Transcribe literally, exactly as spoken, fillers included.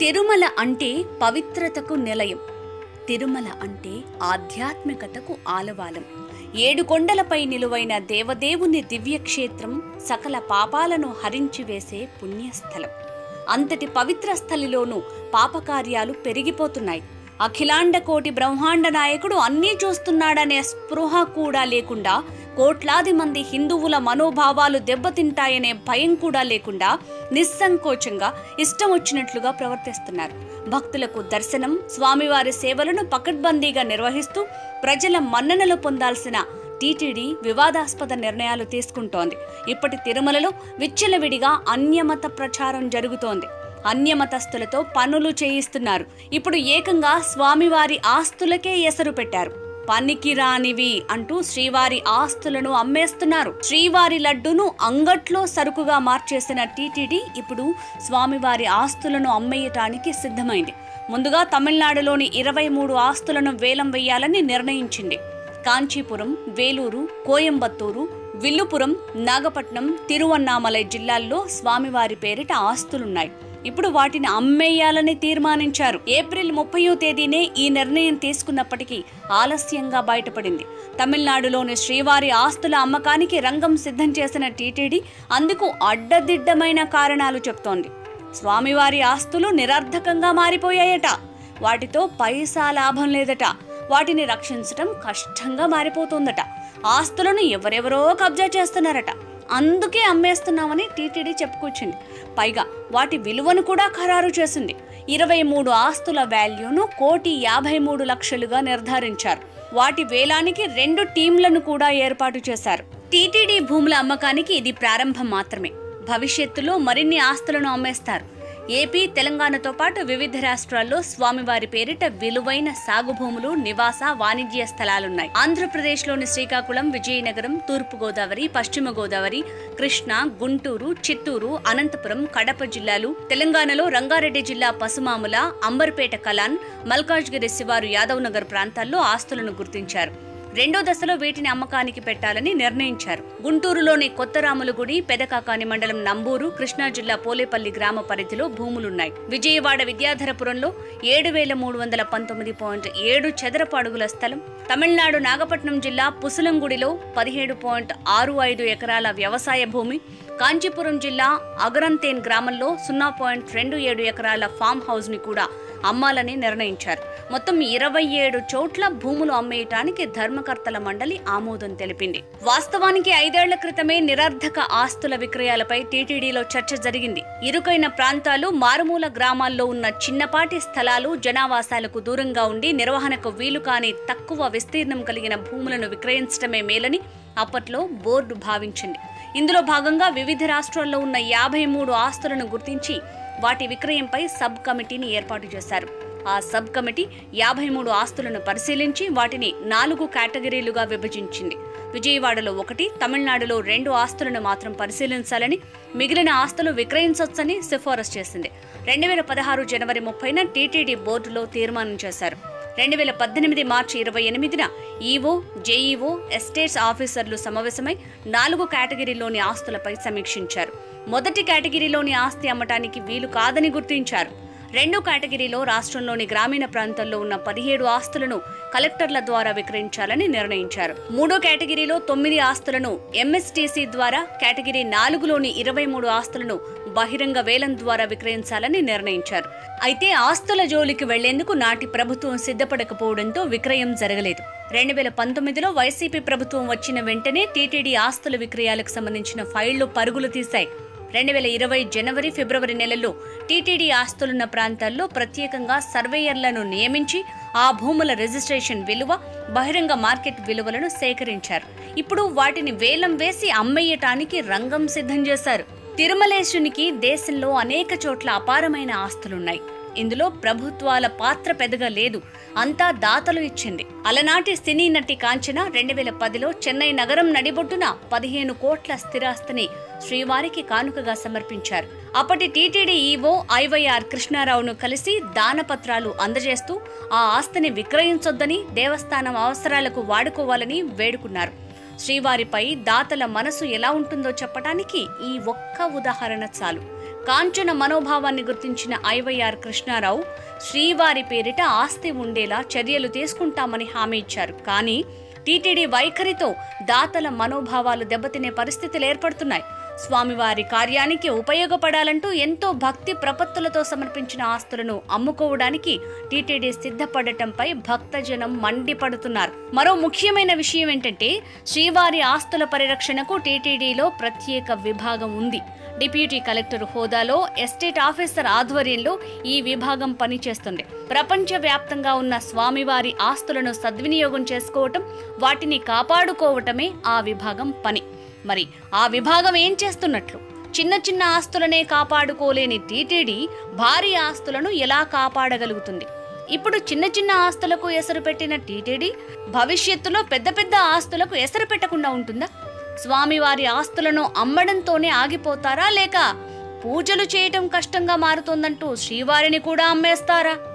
తిరుమల అంటే పవిత్రతకు నిలయం. తిరుమల అంటే ఆధ్యాత్మికతకు ఆలవాలం. ఏడు కొండలపై నిలువైన దేవదేవుని దివ్యక్షేత్రం, సకల పాపాలను హరించివేసే పుణ్యస్థలం. అంతటి పవిత్ర స్థలిలోనూ పాపకార్యాలు పెరిగిపోతున్నాయి. అఖిలాండ కోటి బ్రహ్మాండ నాయకుడు అన్నీ చూస్తున్నాడనే స్పృహ కూడా లేకుండా, కోట్లాది మంది హిందువుల మనోభావాలు దెబ్బతింటాయనే భయం కూడా లేకుండా నిస్సంకోచంగా ఇష్టం వచ్చినట్లుగా ప్రవర్తిస్తున్నారు. భక్తులకు దర్శనం, స్వామివారి సేవలను పకడ్బందీగా నిర్వహిస్తూ ప్రజల మన్ననలు పొందాల్సిన టీటీడీ వివాదాస్పద నిర్ణయాలు తీసుకుంటోంది. ఇప్పటి తిరుమలలో విచ్చలవిడిగా అన్యమత ప్రచారం జరుగుతోంది. అన్యమతస్థులతో పనులు చేయిస్తున్నారు. ఇప్పుడు ఏకంగా స్వామివారి ఆస్తులకే ఎసరు పెట్టారు. పనికి రానివి అంటూ శ్రీవారి ఆస్తులను అమ్మేస్తున్నారు. శ్రీవారి లడ్డును అంగట్లో సరుకుగా మార్చేసిన టీటీడీ ఇప్పుడు స్వామివారి ఆస్తులను అమ్మేయటానికి సిద్ధమైంది. ముందుగా తమిళనాడులోని ఇరవై మూడు ఆస్తులను వేలం వేయాలని నిర్ణయించింది. కాంచీపురం, వేలూరు, కోయంబత్తూరు, విల్లుపురం, నాగపట్నం, తిరువన్నామలై జిల్లాల్లో స్వామివారి పేరిట ఆస్తులున్నాయి. ఇప్పుడు వాటిని అమ్మేయాలని తీర్మానించారు. ఏప్రిల్ ముప్పయో తేదీనే ఈ నిర్ణయం తీసుకున్నప్పటికీ ఆలస్యంగా బయటపడింది. తమిళనాడులోని శ్రీవారి ఆస్తుల అమ్మకానికి రంగం సిద్ధం చేసిన టీటీడీ అందుకు అడ్డదిడ్డమైన కారణాలు చెప్తోంది. స్వామివారి ఆస్తులు నిరర్ధకంగా మారిపోయాయట. వాటితో పైసా లాభం లేదట. వాటిని రక్షించటం కష్టంగా మారిపోతుందట. ఆస్తులను ఎవరెవరో కబ్జా చేస్తున్నారట. అందుకే అమ్మేస్తున్నామని టీటీడీ చెప్పుకొచ్చింది. పైగా వాటి విలువను కూడా ఖరారు చేసింది. ఇరవై మూడు ఆస్తుల వాల్యూను కోటి యాభై మూడు లక్షలుగా నిర్ధారించారు. వాటి వేలానికి రెండు టీంలను కూడా ఏర్పాటు చేశారు. టీటీడీ భూముల అమ్మకానికి ఇది ప్రారంభం మాత్రమే. భవిష్యత్తులో మరిన్ని ఆస్తులను అమ్మేస్తారు. ఏపీ, తెలంగాణతో పాటు వివిధ రాష్ట్రాల్లో స్వామివారి పేరిట విలువైన సాగు భూములు, నివాస, వాణిజ్య స్థలాలున్నాయి. ఆంధ్రప్రదేశ్లోని శ్రీకాకుళం, విజయనగరం, తూర్పు గోదావరి, పశ్చిమ గోదావరి, కృష్ణా, గుంటూరు, చిత్తూరు, అనంతపురం, కడప జిల్లాలు, తెలంగాణలో రంగారెడ్డి జిల్లా పసుమాముల, అంబర్పేట, కలాన్, మల్కాజ్గిరి శివారు, యాదవ్ నగర్ ప్రాంతాల్లో ఆస్తులను గుర్తించారు. రెండో దశలో వీటిని అమ్మకానికి పెట్టాలని నిర్ణయించారు. గుంటూరులోని కొత్తరాములగుడి, పెదకాకాని మండలం నంబూరు, కృష్ణా జిల్లా పోలేపల్లి గ్రామ పరిధిలో భూములున్నాయి. విజయవాడ విద్యాధరపురంలో ఏడు వేల మూడు వందల పంతొమ్మిది పాయింట్ ఏడు చదరపు అడుగుల స్థలం, తమిళనాడు నాగపట్నం జిల్లా పుసలంగుడిలో పదిహేడు పాయింట్ ఆరు ఐదు ఎకరాల వ్యవసాయ భూమి, కాంచీపురం జిల్లా అగరంతేన్ గ్రామంలో సున్నా పాయింట్ రెండు ఏడు ఎకరాల ఫామ్ హౌస్ ని కూడా అమ్మాలని నిర్ణయించారు. మొత్తం ఇరవై ఏడు చోట్ల భూములు అమ్మేయటానికి ధర్మకర్తల మండలి ఆమోదం తెలిపింది. వాస్తవానికి ఐదేళ్ల క్రితమే నిరర్ధక ఆస్తుల విక్రయాలపై టీటీడీలో చర్చ జరిగింది. ఇరుకైన ప్రాంతాలు, మారుమూల గ్రామాల్లో ఉన్న చిన్నపాటి స్థలాలు, జనావాసాలకు దూరంగా ఉండి నిర్వహణకు వీలు కాని తక్కువ విస్తీర్ణం కలిగిన భూములను విక్రయించడమే మేలని అప్పట్లో బోర్డు భావించింది. ఇందులో భాగంగా వివిధ రాష్ట్రాల్లో ఉన్న యాభై మూడు ఆస్తులను గుర్తించి వాటి విక్రయంపై సబ్ కమిటీని ఏర్పాటు చేశారు. ఆ సబ్ కమిటీ యాభై మూడు ఆస్తులను పరిశీలించి వాటిని నాలుగు కేటగిరీలుగా విభజించింది. విజయవాడలో ఒకటి, తమిళనాడులో రెండు ఆస్తులను మాత్రం పరిశీలించాలని, మిగిలిన ఆస్తులు విక్రయించొచ్చని సిఫారసు చేసింది. రెండు వేల పదహారు జనవరి ముప్పైన టీటీడీ బోర్డులో తీర్మానం చేశారు. రెండు వేల పద్దెనిమిది మార్చి ఇరవై ఎనిమిదిన ఈవో, జేఈఓ, ఎస్టేట్స్ ఆఫీసర్లు సమావేశమై నాలుగు కేటగిరీలోని ఆస్తులపై సమీక్షించారు. మొదటి కేటగిరీలోని ఆస్తి అమ్మటానికి వీలు కాదని గుర్తించారు. రెండో కేటగిరీలో రాష్ట్రంలోని గ్రామీణ ప్రాంతాల్లో ఉన్న పదిహేడు ఆస్తులను కలెక్టర్ల ద్వారా విక్రయించాలని నిర్ణయించారు. మూడో కేటగిరీలో తొమ్మిది ఆస్తులను ఎంఎస్టీసీ ద్వారా, కేటగిరీ నాలుగులోని ఇరవై మూడు ఆస్తులను బహిరంగ వేలం ద్వారా విక్రయించాలని నిర్ణయించారు. అయితే ఆస్తుల జోలికి వెళ్లేందుకు నాటి ప్రభుత్వం సిద్ధపడకపోవడంతో విక్రయం జరగలేదు. రెండు వేల పంతొమ్మిదిలో వైసీపీ ప్రభుత్వం వచ్చిన వెంటనే టీటీడీ ఆస్తుల విక్రయాలకు సంబంధించిన ఫైళ్లు పరుగులు తీశాయి. రెండు వేల ఇరవై జనవరి, ఫిబ్రవరి నెలల్లో టీటీడీ ఆస్తులున్న ప్రాంతాల్లో ప్రత్యేకంగా సర్వేయర్లను నియమించి ఆ భూముల రిజిస్ట్రేషన్ విలువ, బహిరంగ మార్కెట్ విలువలను సేకరించారు. ఇప్పుడు వాటిని వేలం వేసి అమ్మేయటానికి రంగం సిద్ధం చేశారు. తిరుమలేశునికి దేశంలో అనేక చోట్ల అపారమైన ఆస్తులున్నాయి. ఇందులో ప్రభుత్వాల పాత్ర పెద్దగా లేదు. అంతా దాతలు ఇచ్చింది. అలనాటి సినీ నటి కాంచన రెండు వేల పదిలో చెన్నై నగరం నడిబొడ్డున పదిహేను కోట్ల స్థిరాస్తిని శ్రీవారికి కానుకగా సమర్పించారు. అప్పటి టీటీడీ ఈవో ఐవైఆర్ కృష్ణారావును కలిసి దానపత్రాలు అందజేస్తూ ఆ ఆస్తిని విక్రయించొద్దని, దేవస్థానం అవసరాలకు వాడుకోవాలని వేడుకున్నారు. శ్రీవారిపై దాతల మనసు ఎలా ఉంటుందో చెప్పటానికి ఈ ఒక్క ఉదాహరణ చాలు. కాంచన మనోభావాన్ని గుర్తించిన ఐవైఆర్ కృష్ణారావు శ్రీవారి పేరిట ఆస్తి ఉండేలా చర్యలు తీసుకుంటామని హామీ ఇచ్చారు. కానీ టీటీడీ వైఖరితో దాతల మనోభావాలు దెబ్బతినే పరిస్థితులు ఏర్పడుతున్నాయి. స్వామివారి కార్యానికి ఉపయోగపడాలంటూ ఎంతో భక్తి ప్రపత్తులతో సమర్పించిన ఆస్తులను అమ్ముకోవడానికి టీటీడీ సిద్ధపడటంపై భక్తజనం మండిపడుతున్నారు. మరో ముఖ్యమైన విషయం ఏంటంటే శ్రీవారి ఆస్తుల పరిరక్షణకు టీటీడీలో ప్రత్యేక విభాగం ఉంది. డిప్యూటీ కలెక్టర్ హోదాలో ఎస్టేట్ ఆఫీసర్ ఆధ్వర్యంలో ఈ విభాగం పనిచేస్తుంది. ప్రపంచవ్యాప్తంగా ఉన్న స్వామివారి ఆస్తులను సద్వినియోగం చేసుకోవటం, వాటిని కాపాడుకోవటమే ఆ విభాగం పని. మరి ఆ విభాగం ఏం చేస్తున్నట్లు? చిన్న చిన్న ఆస్తులనే కాపాడుకోలేని టీటీడీ భారీ ఆస్తులను ఎలా కాపాడగలుగుతుంది? ఇప్పుడు చిన్న చిన్న ఆస్తులకు ఎసరు పెట్టిన టీటీడీ భవిష్యత్తులో పెద్ద పెద్ద ఆస్తులకు ఎసరు పెట్టకుండా ఉంటుందా? స్వామివారి ఆస్తులను అమ్మడంతోనే ఆగిపోతారా, లేక పూజలు చేయటం కష్టంగా మారుతోందంటూ శ్రీవారిని కూడా అమ్మేస్తారా?